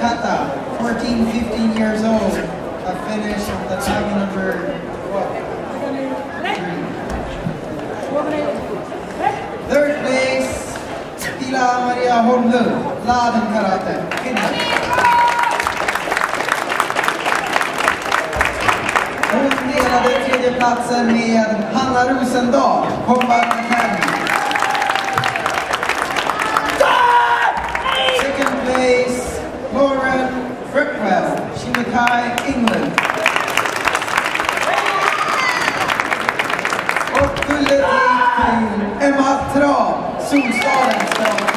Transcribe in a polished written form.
Kata, 14, 15 years old, have finished the tag number 3. Third place, Stila Maria Holmlund, Laden Karate, Finland. Hon delade tredje platsen med Hanna Rosendal, Combat Academy. Second place, Lauren Frickwell, Shinikai, England. Och guldet gick till Emma Trav, Solstaden.